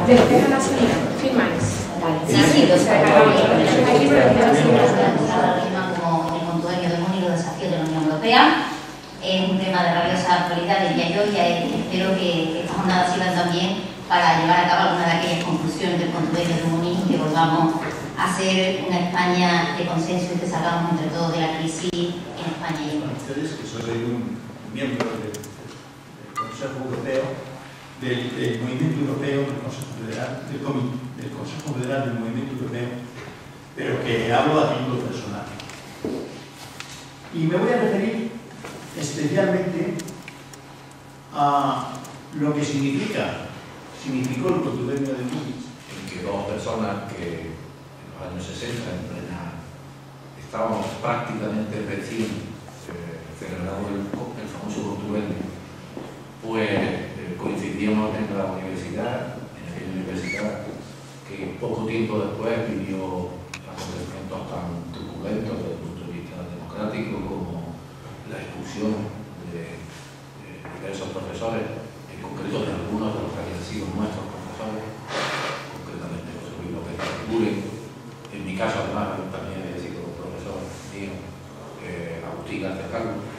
Despeja la salida, firmáis. Sí, lo sé. Como el contuberno de Múnich, los desafíos de la Unión Europea. Es un tema de rabiosa actualidad, diría yo, y espero que estas jornadas sirvan también para llevar a cabo alguna de aquellas conclusiones del contuberno de Múnich y que volvamos a ser una España de consenso y que salgamos entre todos de la crisis en España y en Europa. Ustedes, que soy un miembro del Consejo Europeo, del Movimiento Europeo, del Consejo Federal, del Consejo Federal del Movimiento Europeo, pero que hablo a título personal. Y me voy a referir especialmente a lo que significó el contubernio de Múnich. En que dos personas que en los años 60, estábamos prácticamente recién celebrado el famoso contubernio, pues coincidíamos en la universidad, en aquella universidad que poco tiempo después vivió acontecimientos tan truculentos desde el punto de vista democrático como la expulsión de diversos profesores, en concreto de algunos de los que habían sido nuestros profesores, concretamente José Luis López Artiguren. En mi caso, además, también he sido profesor mío, Agustín García Calvo.